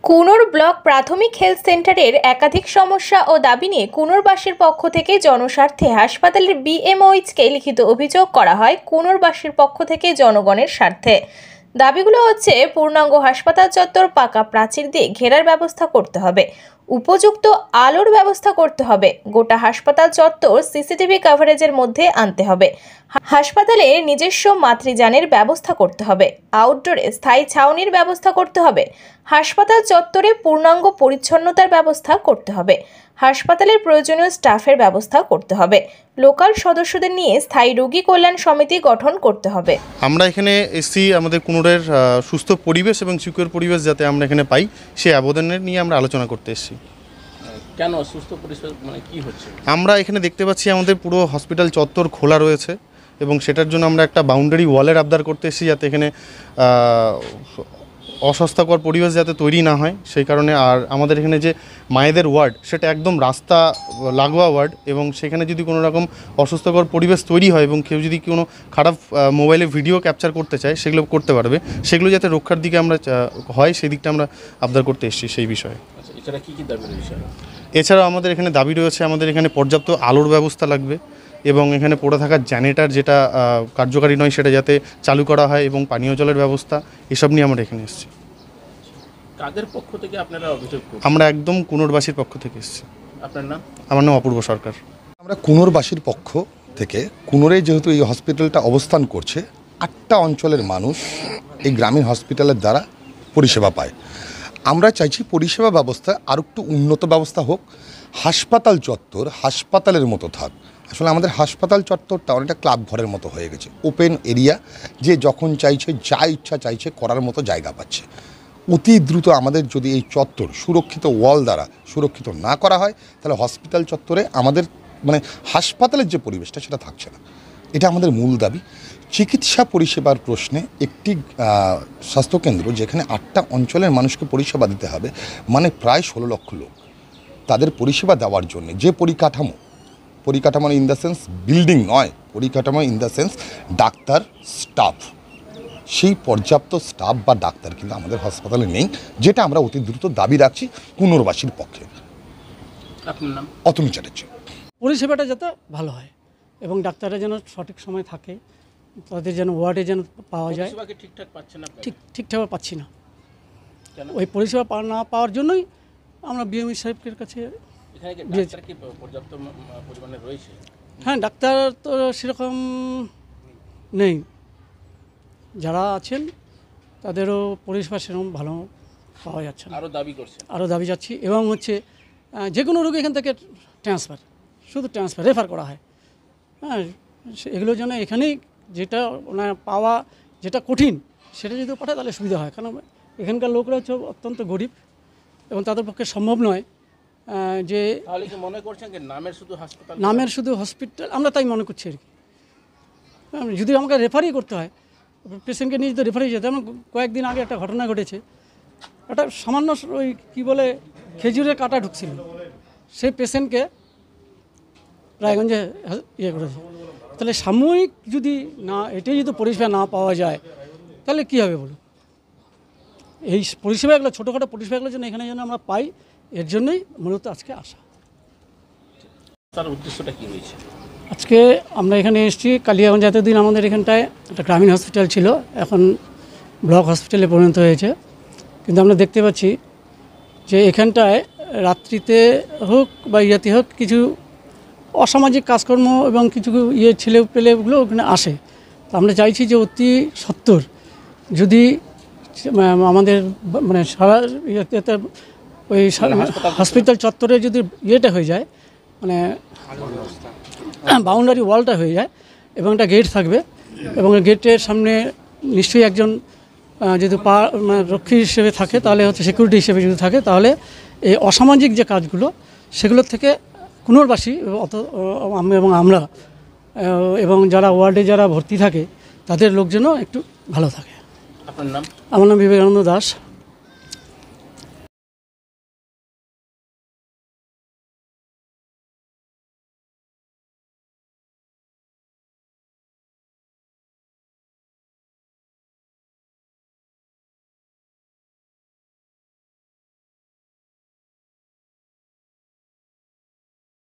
কুনোর block প্রাথমিক health সেন্টারের একাধিক সমস্যা ও দাবি নিয়ে কুনোরবাসীর পক্ষ থেকে জনস্বার্থে হাসপাতালের বিএমওএইচকে লিখিত অভিযোগ করা হয় কুনোরবাসীর পক্ষ থেকে জনগণের স্বার্থে। দাবিগুলো হচ্ছে পূর্ণাঙ্গ হাসপাতাল চত্বর পাকা প্রাচীর দিয়ে ঘেরার ব্যবস্থা করতে হবে, উপযুক্ত আলোর ব্যবস্থা করতে হবে, গোটা হাসপাতাল চত্বর সিসিটিভি কভারেজের মধ্যে আনতে হবে, হাসপাতালে নিজস্ব মাতৃযানের ব্যবস্থা করতে হবে, আউটডোরে স্থায়ী ছাউনির ব্যবস্থা করতে হবে, হাসপাতাল চত্বরে পূর্ণাঙ্গ পরিচ্ছন্নতার ব্যবস্থা করতে হবে, হাসপাতালের প্রয়োজনীয় স্টাফের ব্যবস্থা করতে হবে, লোকাল সদস্যদের নিয়ে স্থায়ী রোগী কল্যাণ সমিতি গঠন করতে হবে। আমরা এখানে এসছি আমাদের কুনোরের সুস্থ পরিবেশ এবং সিকিউর পরিবেশ যাতে আমরা এখানে পাই সেই আবেদনের নিয়ে আমরা আলোচনা করতে এসেছি। কেন সুস্থ পরিবেশ মানে কি হচ্ছে? আমরা এখানে দেখতে পাচ্ছি আমাদের পুরো হসপিটাল চত্বর খোলা রয়েছে এবং সেটার জন্য আমরা একটা বাউন্ডারি ওয়ালের আবদার করতে এসেছি যাতে এখানে অস্বাস্থ্যকর পরিবেশ যাতে তৈরি না হয় সেই কারণে। আর আমাদের এখানে যে মায়েদের ওয়ার্ড সেটা একদম রাস্তা লাগোয়া ওয়ার্ড এবং সেখানে যদি কোনো রকম অস্বাস্থ্যকর পরিবেশ তৈরি হয় এবং কেউ যদি কোনো খারাপ মোবাইলে ভিডিও ক্যাপচার করতে চায় সেগুলো করতে পারবে, সেগুলো যাতে রক্ষার দিকে আমরা হয় সেই দিকটা আমরা আবদার করতে এসেছি সেই বিষয়ে। এছাড়া কী কী দাবি রয়েছে? এছাড়াও আমাদের এখানে দাবি রয়েছে আমাদের এখানে পর্যাপ্ত আলোর ব্যবস্থা লাগবে এবং এখানে পড়ে থাকা জেনারেটর যেটা কার্যকারী নয় সেটা যাতে চালু করা হয় এবং পানীয় জলের ব্যবস্থা, এসব নিয়ে আমরা এখানে এসেছি। কাদের পক্ষ থেকে আপনারা অভিযোগ করছেন? আমরা একদম কুনোরবাসীর পক্ষ থেকে এসেছি। আপনার নাম? আমার নাম অপূর্ব সরকার। আমরা কুনোরবাসীর পক্ষ থেকে, কুনোরে যেহেতু এই হসপিটালটা অবস্থান করছে, 8টা অঞ্চলের মানুষ এই গ্রামীণ হসপিটালের দ্বারা পরিষেবা পায়। আমরা চাইছি পরিষেবা ব্যবস্থা আর একটু উন্নত ব্যবস্থা হোক, হাসপাতাল চত্বর হাসপাতালের মতো থাক। আসলে আমাদের হাসপাতাল চত্বরটা অনেকটা ক্লাব ঘরের মতো হয়ে গেছে, ওপেন এরিয়া, যে যখন চাইছে যা ইচ্ছা চাইছে করার মতো জায়গা পাচ্ছে। অতি দ্রুত আমাদের যদি এই চত্বর সুরক্ষিত ওয়াল দ্বারা সুরক্ষিত না করা হয় তাহলে হসপিটাল চত্বরে আমাদের মানে হাসপাতালের যে পরিবেশটা সেটা থাকছে না। এটা আমাদের মূল দাবি। চিকিৎসা পরিষেবার প্রশ্নে একটি স্বাস্থ্যকেন্দ্র যেখানে 8টা অঞ্চলের মানুষকে পরিষেবা দিতে হবে, মানে প্রায় 16 লক্ষ লোক, তাদের পরিষেবা দেওয়ার জন্য যে পরিকাঠামো ইন দ্য সেন্স বিল্ডিং নয়, পরিকাঠামো ইন দ্য সেন্স ডাক্তার স্টাফ, সেই পর্যাপ্ত স্টাফ বা ডাক্তার কিন্তু আমাদের হাসপাতালে নেই, যেটা আমরা অতি দ্রুত দাবি রাখছি কুনোরবাসীর পক্ষে। আপনার নাম? অতনু চ্যাটার্জি। পরিষেবাটা যাতে ভালো হয় এবং ডাক্তাররা যেন সঠিক সময় থাকে, তাদের যেন ওয়ার্ডে যেন পাওয়া যায়। ঠিকঠাক পাচ্ছেন না? ঠিকঠাক পাচ্ছি না। ওই পরিষেবা না পাওয়ার জন্যই আমরা বিএমই সাহেবের কাছে। পর্যাপ্ত পরিমাণে রয়েছে? হ্যাঁ, ডাক্তার তো সেরকম নেই, যারা আছেন তাদেরও পরিষেবা সেরকম ভালো পাওয়া যাচ্ছে না। আরও দাবি যাচ্ছি এবং হচ্ছে যে কোনো রোগী এখান থেকে শুধু ট্রান্সফার রেফার করা হয়। হ্যাঁ, এগুলোর জন্য এখানেই যেটা ওনার পাওয়া যেটা কঠিন সেটা যদি পাঠায় তাহলে সুবিধা হয়, কারণ এখানকার লোকরা হচ্ছে অত্যন্ত গরিব এবং তাদের পক্ষে সম্ভব নয় যে মনে করছেন যে নামের শুধু হসপিটাল, আমরা তাই মনে করছি আর কি। যদি আমাকে রেফারই করতে হয়, পেশেন্টকে নিয়ে যদি রেফারই যেতে। যেমন কয়েকদিন আগে একটা ঘটনা ঘটেছে, একটা সামান্য ওই কী বলে খেজুরের কাঁটা ঢুকছিল, সেই পেশেন্টকে রায়গঞ্জে করেছে। তাহলে সাময়িক যদি না এটাই যদি পরিষেবা না পাওয়া যায় তাহলে কী হবে বলুন? এই পরিষেবাগুলো ছোটোখাটো পরিষেবাগুলোর জন্য এখানে যেন আমরা পাই, এর জন্যই মূলত আজকে আসা। তার উদ্দেশ্যটা কী হয়েছে? আজকে আমরা এখানে এসেছি, কালিয়াগঞ্জ এতদিন আমাদের এখানটায় একটা গ্রামীণ হসপিটাল ছিল, এখন ব্লক হসপিটালে পরিণত হয়েছে। কিন্তু আমরা দেখতে পাচ্ছি যে এখানটায় রাত্রিতে হোক বা ইয়াতে হোক কিছু অসামাজিক কাজকর্ম এবং কিছু ছেলে পেলেগুলো ওখানে আসে। তো আমরা চাইছি যে অতি সত্বর যদি আমাদের মানে সারা ইয়েতে ওই হসপিটাল চত্বরে যদি ইয়েটা হয়ে যায়, মানে বাউন্ডারি ওয়ালটা হয়ে যায় এবং একটা গেট থাকবে এবং গেটের সামনে নিশ্চয়ই একজন যদি রক্ষী হিসেবে থাকে, তাহলে হচ্ছে সিকিউরিটি হিসেবে যদি থাকে, তাহলে এই অসামাজিক যে কাজগুলো সেগুলোর থেকে কুনোরবাসী এবং আমরা এবং যারা ওয়ার্ডে যারা ভর্তি থাকে তাদের লোকজনও একটু ভালো থাকে। আপনার নাম? আমার নাম বিবেকানন্দ দাস।